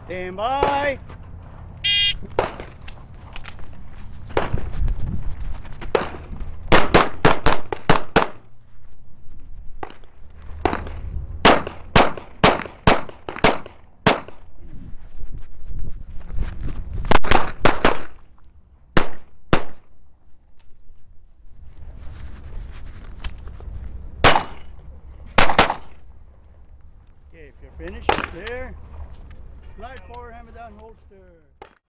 Stand by. Okay, if you're finished, there. Slide forward, hammer down, holster.